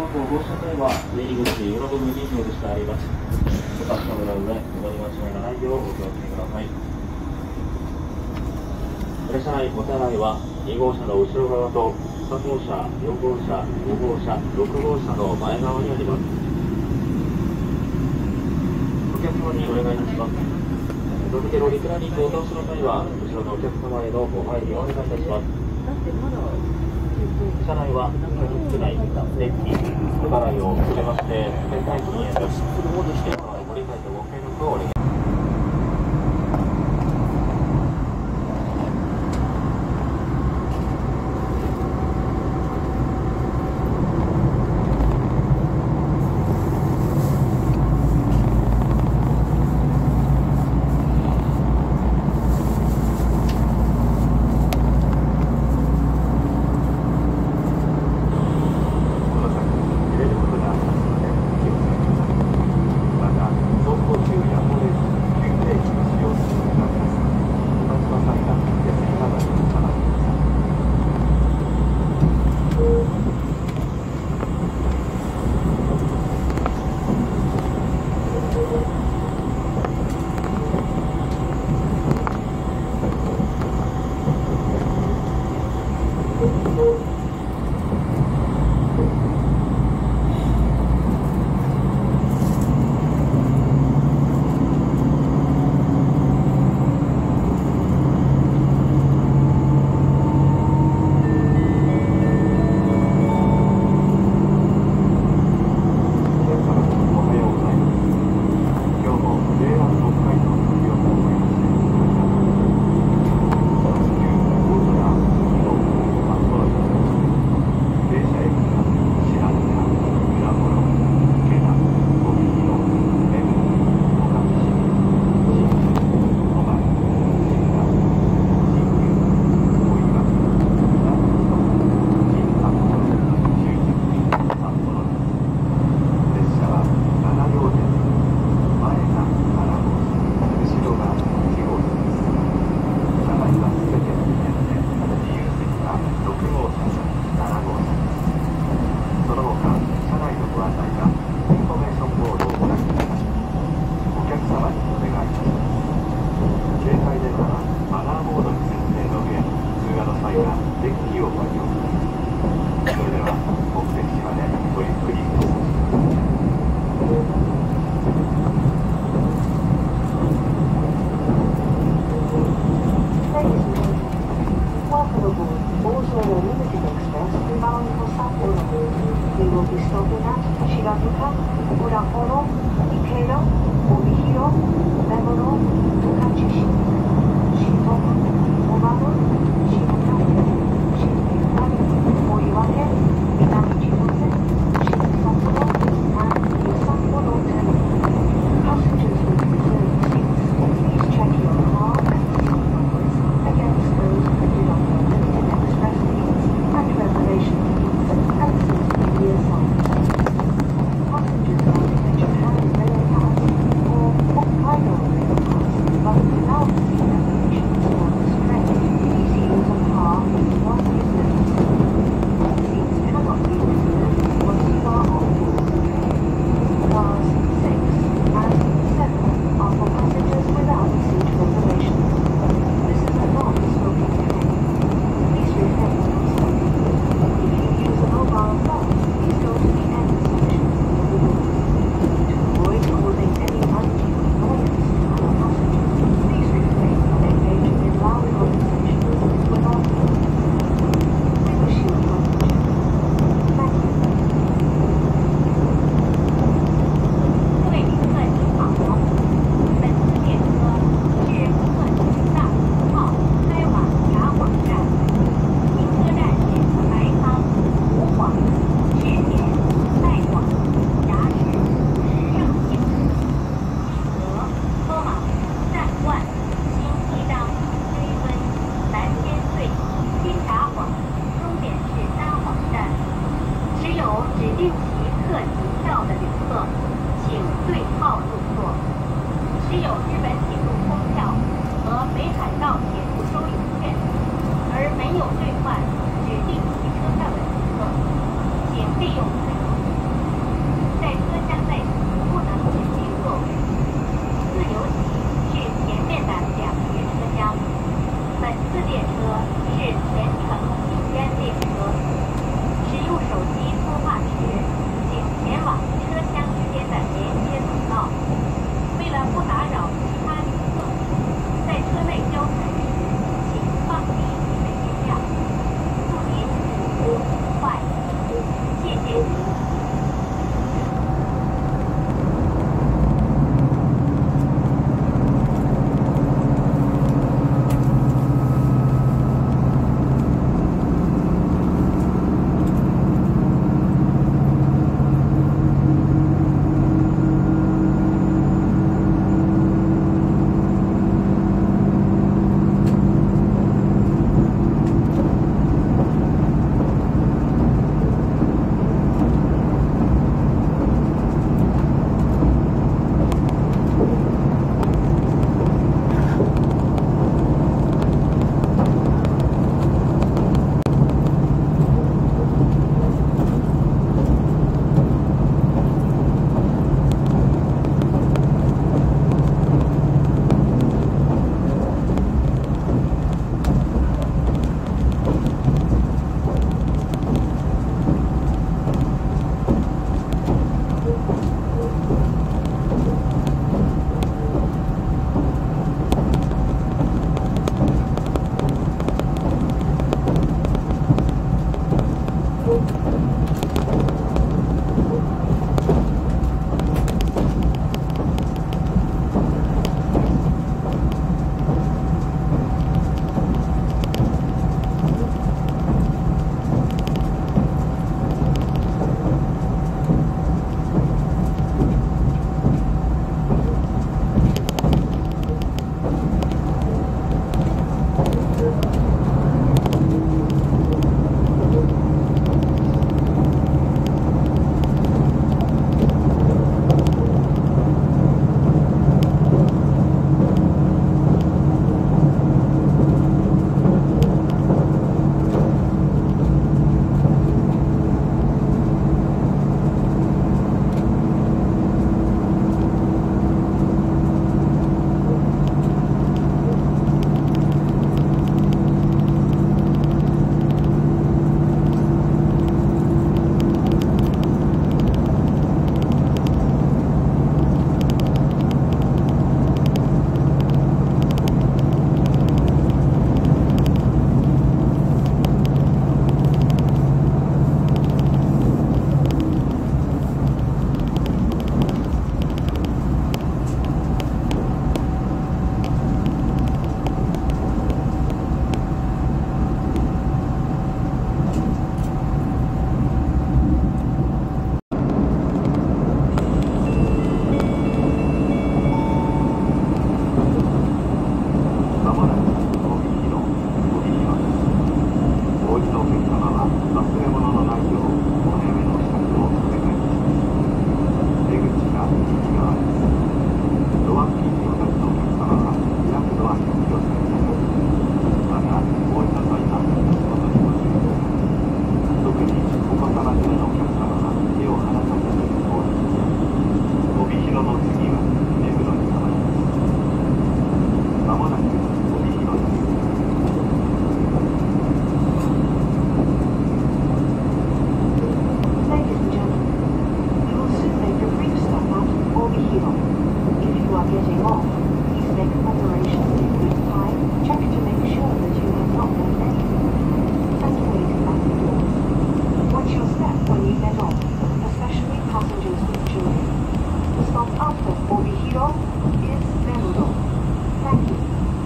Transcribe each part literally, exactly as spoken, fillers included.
降号車内は出入り口裏部分に表示してあります。お立ち止めの上、お乗り間違いがないようお気をつけください。列車内お手洗いはに号車の後ろ側とさん号車、よん号車、ご号車、ろく号車の前側にあります。お客様にお願いいたします。ドルゲロリクラに到達する際は後ろのお客様へのご配慮をお願いいたします。車内は客室内、電気、手払いを触れまして全体禁煙です。ご理解とご協力をお願いします。 Thank you. 広の次は目黒に変わります。まもなく帯広です。 Ladies and gentlemen, you will soon make your brief stop at Obihiro. If you are getting off, please make preparations in good time, check to make sure that you have not left anything, and wait at the door. Watch your step when you get off, especially passengers with children. The stop after Obihiro is Memuro. Thank you.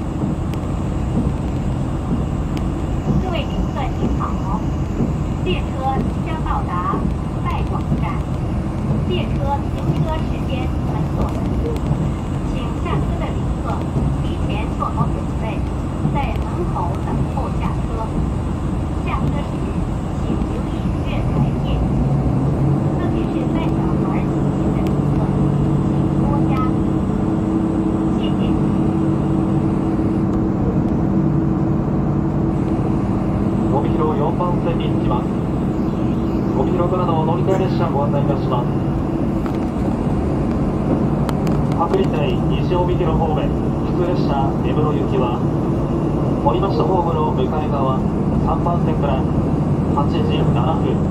各位旅客您好，列车即将到达拜广站，列车行车时间门锁稳固，请下车的旅客提前做好准备，在门口等候下车。下车时请留意月台页，特别是带小孩行进的旅客，请多加注意。谢谢。 帯広よんばん線に着きます。帯広からの乗り換え列車ご案内いたします。各立内西帯広方面普通列車目黒行きは降りましたホームの向かい側さんばん線からはちじななふん、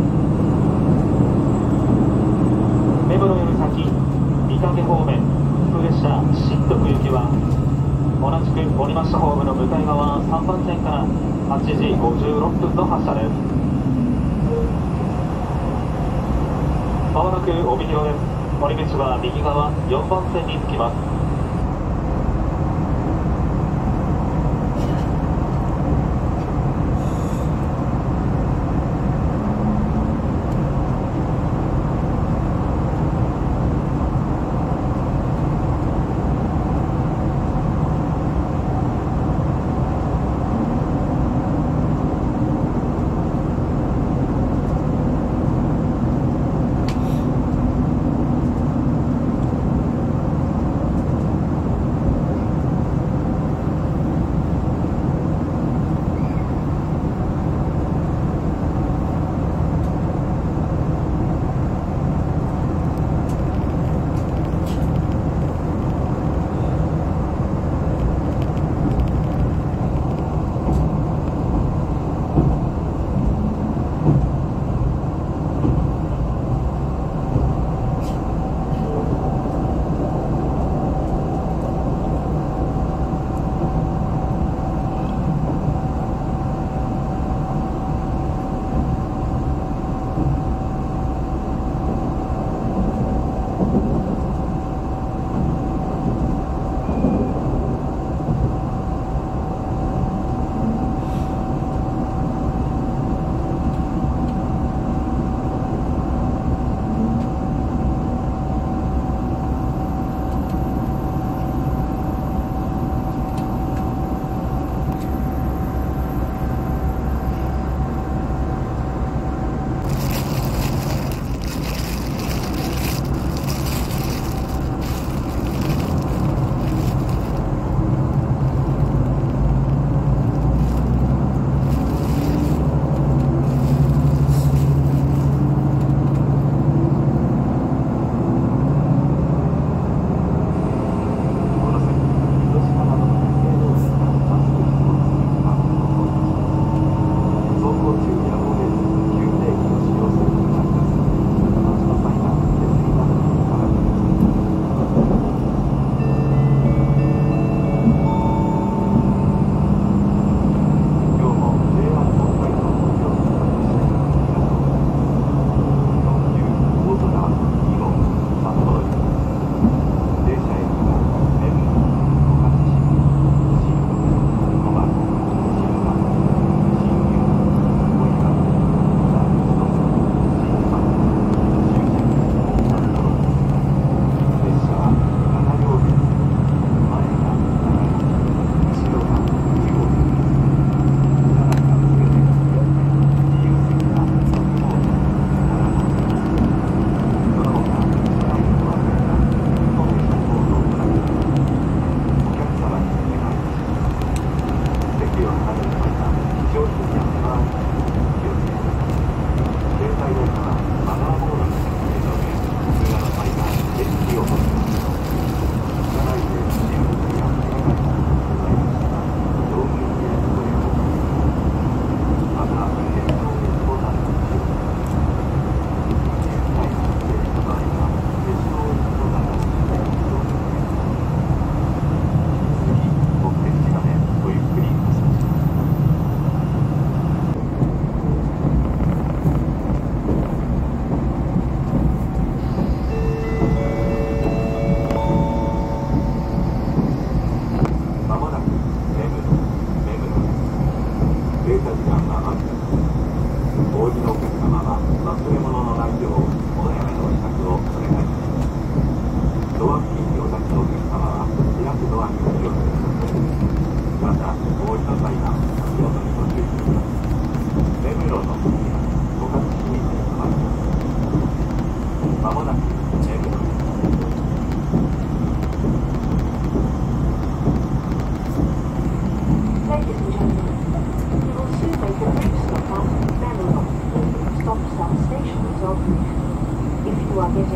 目黒より先御嶽方面普通列車新徳行きは同じく降りましたホームの向かい側さんばん線からはちじごじゅうろっぷんの発車です。まもなく帯広です。乗り口は右側よんばん線に着きます。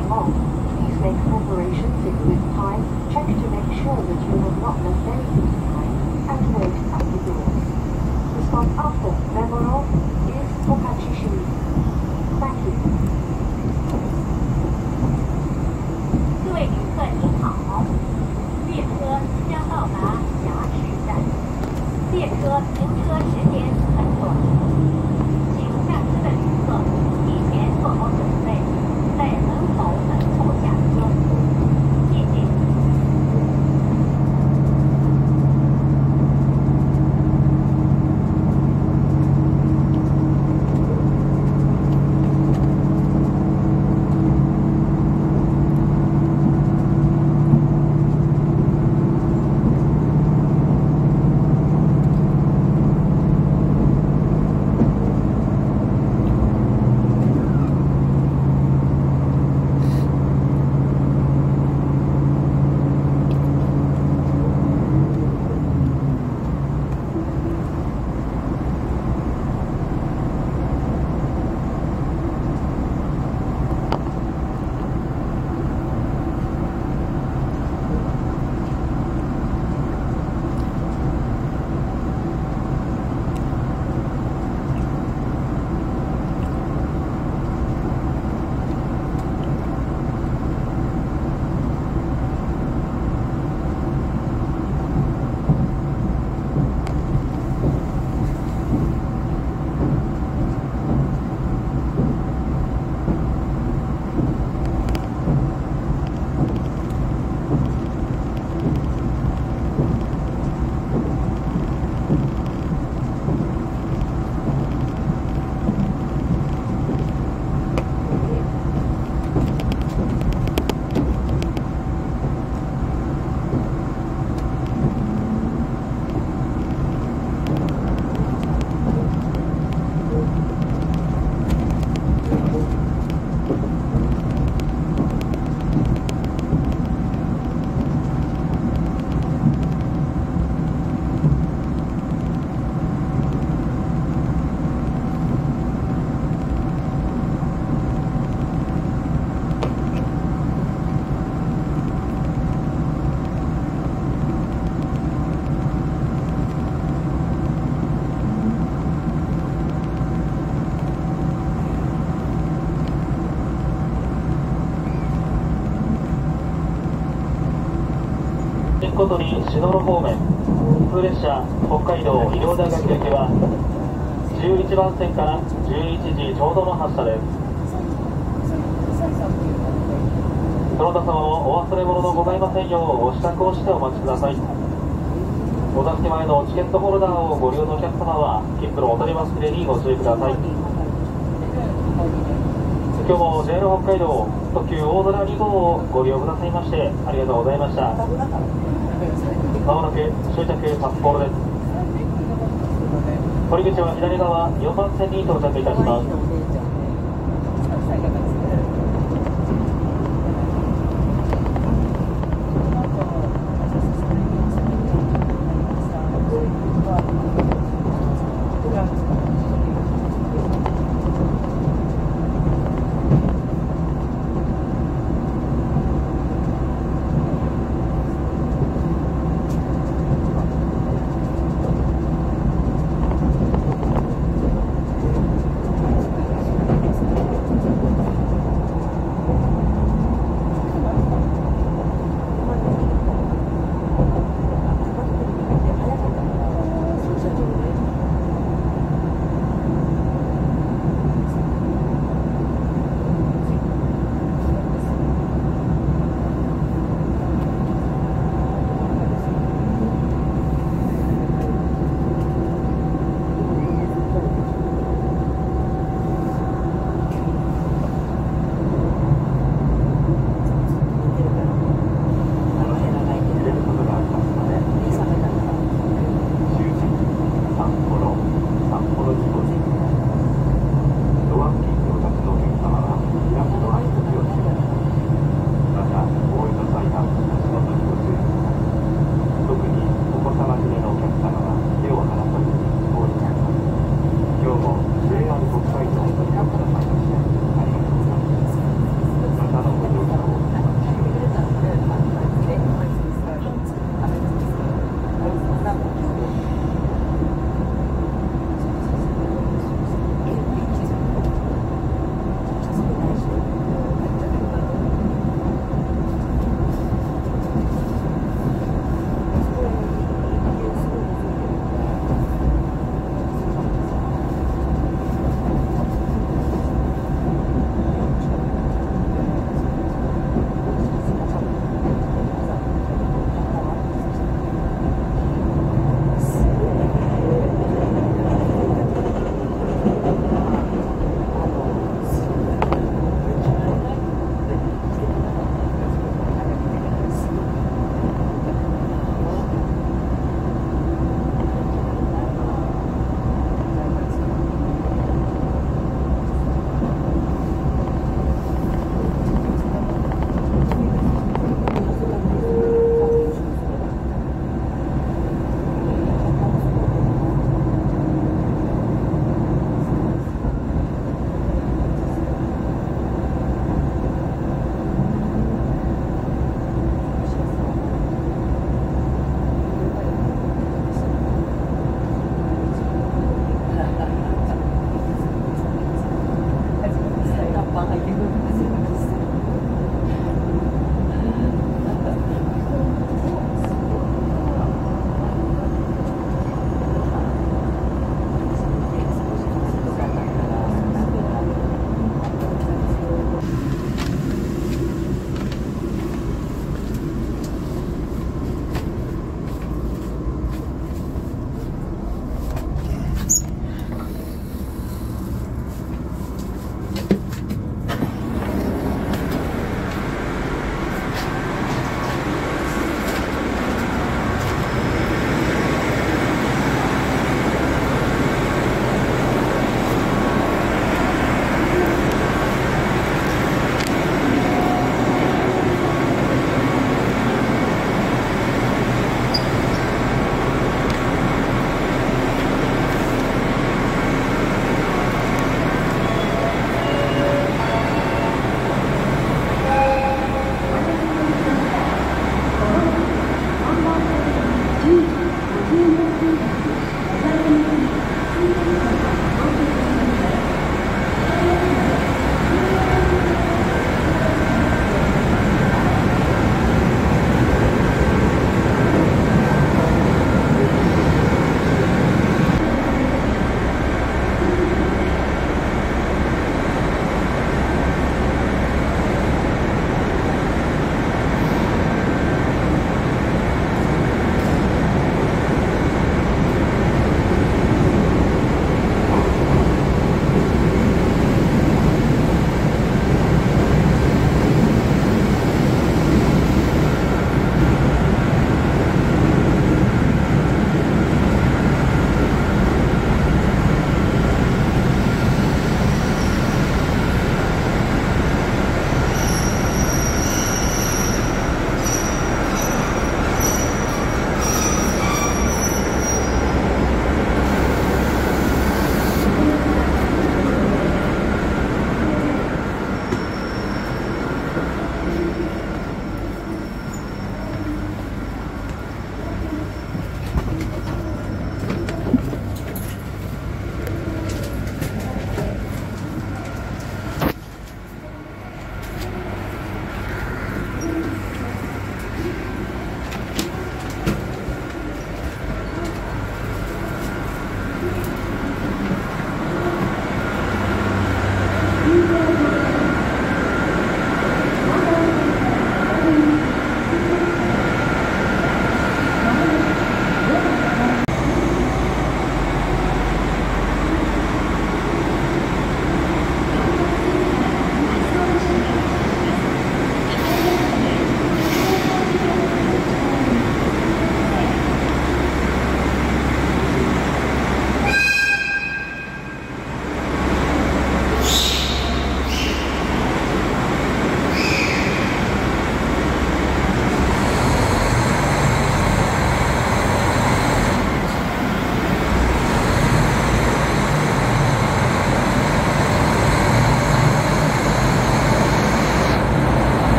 getting on, please make preparations in good time, check to make sure that you have not left anything behind, and wait at the door. The stop after Memorov is Pokachishiri. Thank you. 各位旅客您好，列车即将到达霞池站，列车行车时间很短，请下车的旅客提前做好准备，在门口等候下车。谢谢。 ことに篠路方面普通列車北海道医療大学行きはじゅういちばん線からじゅういちじちょうどの発車です。その他様もお忘れ物のございませんようご支度をしてお待ちください。お座席前のチケットホルダーをご利用のお客様は切符のお取り忘れにご注意ください。今日も ジェイアール 北海道特急大空に号をご利用くださいましてありがとうございました。まもなく終着札幌です。堀口は左側よんばん線に到着いたします。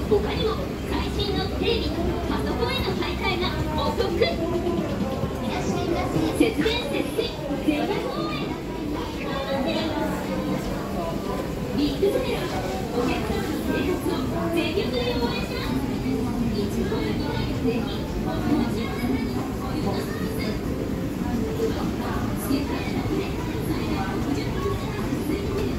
他にも最新のテレビ、パソコンへの買い替えがお得。いらっしゃいませ。節電節水全員応援。ビッグゼロ、お客様の生活を全力で応援します。一度の機会ぜひお持ちの方にお許しください。世界のプレイ最大ろくじゅっパーセント節水で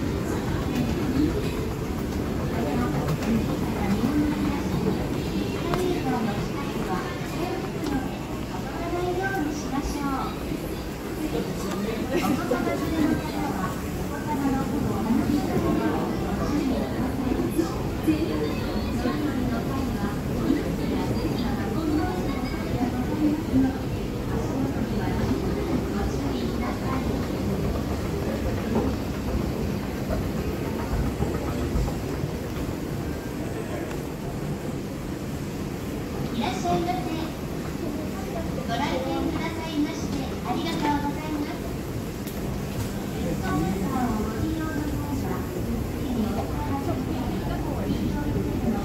いらっしゃいませ。ご来店くださいましてありがとうございます。エスカレーターをご利用の際は、次にお客様の利用の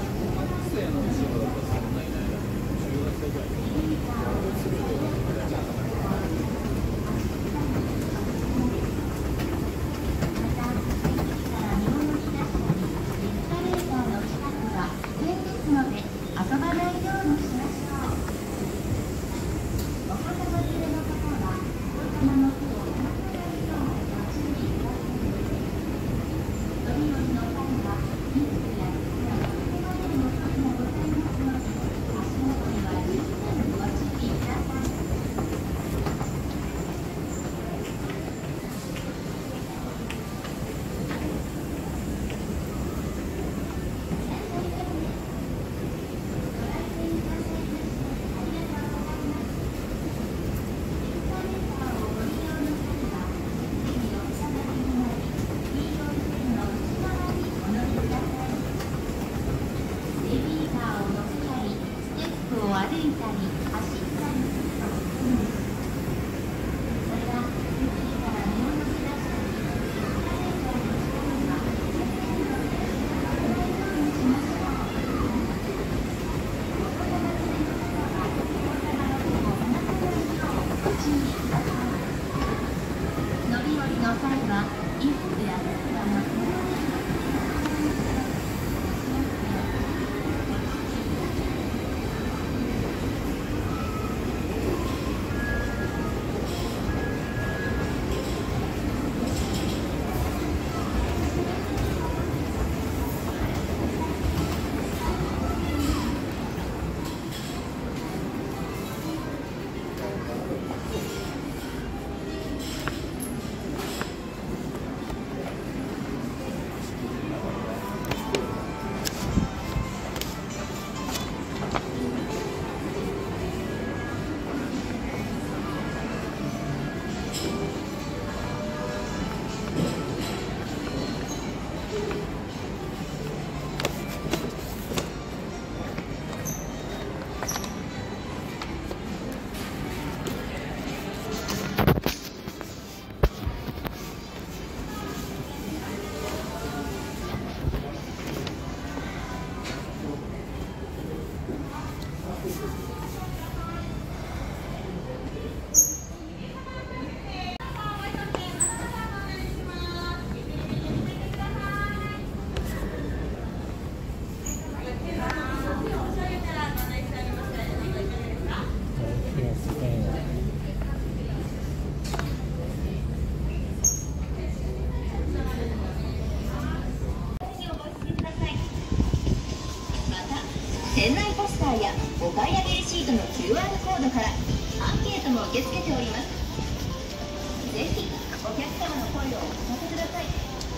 店内ポスターやお買い上げレシートの キューアール コードからアンケートも受け付けております。ぜひお客様の声をお聞かせください。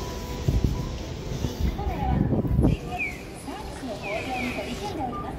カメラは全国サービスの向上に取り組んでおります。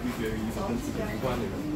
一个与这跟自己无关的人。